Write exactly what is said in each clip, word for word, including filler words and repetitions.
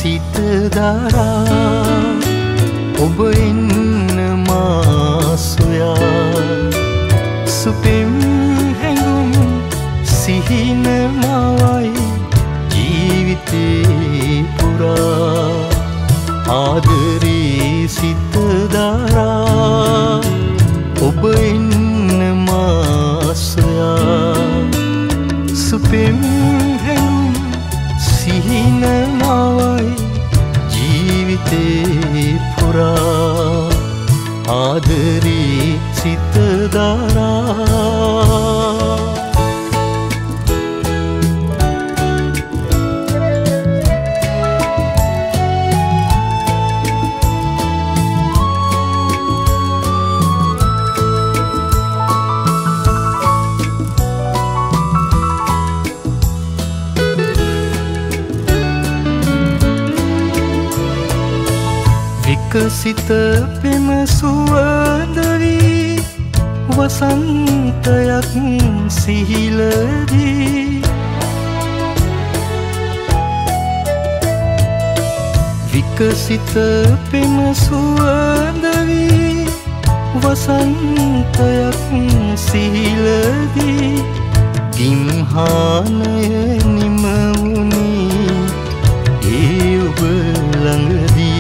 සිත දරා ඔබ එන්න මා සොයා සුපෙම් හැඟුම් සිහින මවයි ජීවිතේ පුරා ආදරේ සිත දරා ඔබ එන්න මා සොයා සුපෙම් හැඟුම් සිහින මවයි ජීවිතේ පුරා ආදරේ සිත දරා විකසිත පෙම සුවඳ වී වසන්තයක් සිහිලදී විකසිත පෙම සුවඳ වී වසන්තයක් සිහිලදී ගිම්හානය නිම වුණේ ඒ ඔබ ළඟදී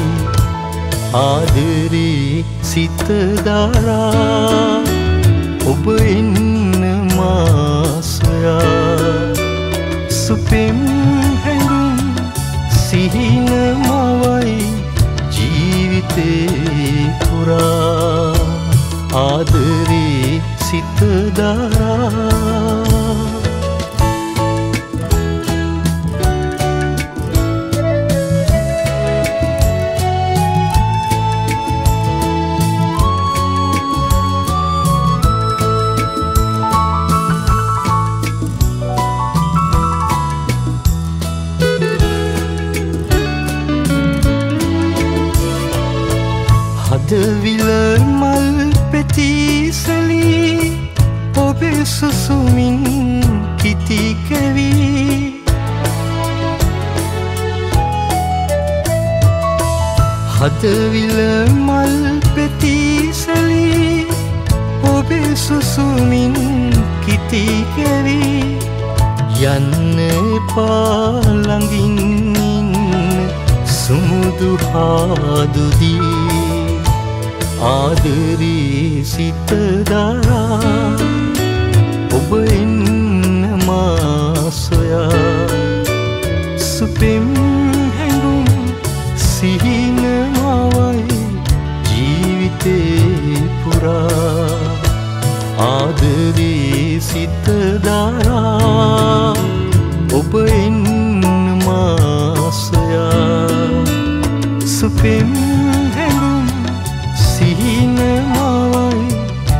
ආදරේ සිත දරා ඔබ එන්න මා සොයා සුපෙම් හැඟුම් සිහින මවයි ජීවිතේ පුරා ආදරේ සිත දරා හදවිල මල් පෙතිසලී ඔබේ සුසුමින් කිති කැවී හදවිල මල් පෙතිසලී ඔබේ සුසුමින් කිති කැවී යන්න එපා ළඟින් ඉන්න සුමුදු හාදුදී ආදරේ සිත දරා ඔබ එන්න මා සොයා සුපෙම් හැඟුම් සිහින මවයි ජීවිතේ පුරා ආදරේ සිත දරා ඔබ එන්න මා සොයා සුපෙම් සිහින මවයි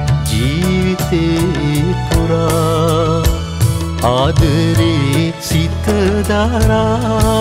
ජීවිතේ පුරා ආදරේ සිත දරා